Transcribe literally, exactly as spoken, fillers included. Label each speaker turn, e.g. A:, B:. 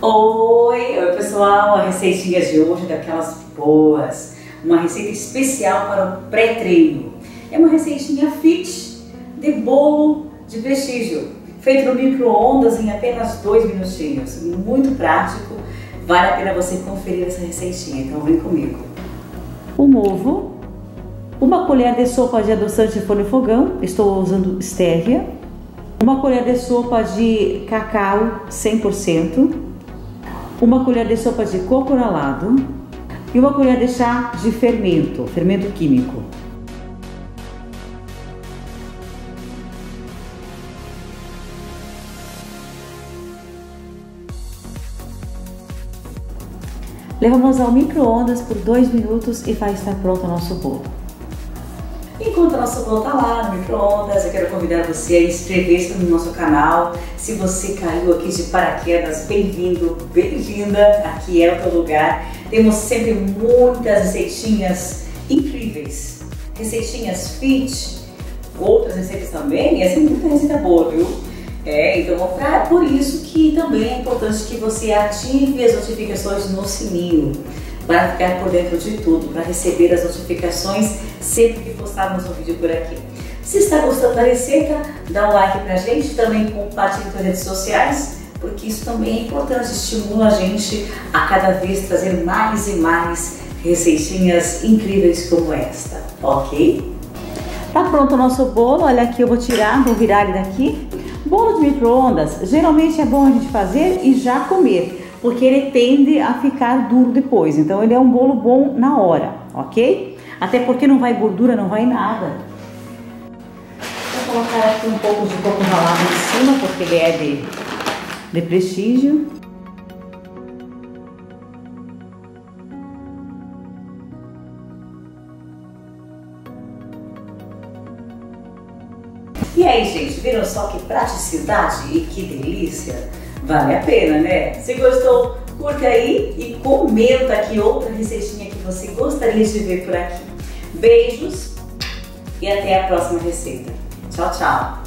A: Oi, oi pessoal, a receitinha de hoje é daquelas boas, uma receita especial para o pré-treino. É uma receitinha fit de bolo de prestígio, feito no micro-ondas em apenas dois minutinhos, muito prático, vale a pena você conferir essa receitinha, então vem comigo. Um ovo, uma colher de sopa de adoçante de forno e fogão, estou usando stevia, uma colher de sopa de cacau cem por cento, uma colher de sopa de coco ralado e uma colher de chá de fermento, fermento químico. Levamos ao micro-ondas por dois minutos e vai estar pronto o nosso bolo. Enquanto o nosso bolo está lá no micro-ondas, eu quero convidar você a inscrever-se no nosso canal. Se você caiu aqui de paraquedas, bem-vindo, bem-vinda, aqui é o teu lugar. Temos sempre muitas receitinhas incríveis, receitinhas fit, outras receitas também, e essa é muita receita boa, viu? É, então é por isso que também é importante que você ative as notificações no sininho, para ficar por dentro de tudo, para receber as notificações sempre que postarmos um vídeo por aqui. Se está gostando da receita, dá um like pra gente, também compartilhe nas redes sociais, porque isso também é importante, estimula a gente a cada vez trazer mais e mais receitinhas incríveis como esta, ok? Tá pronto o nosso bolo, olha aqui, eu vou tirar, vou virar ele daqui. Bolo de micro-ondas, geralmente é bom a gente fazer e já comer, porque ele tende a ficar duro depois, então ele é um bolo bom na hora, ok? Até porque não vai gordura, não vai nada. Vou colocar aqui um pouco de coco ralado em cima, porque ele é de, de prestígio. E aí, gente, viram só que praticidade e que delícia? Vale a pena, né? Se gostou, curta aí e comenta aqui outra receitinha que você gostaria de ver por aqui. Beijos e até a próxima receita. Tchau, tchau!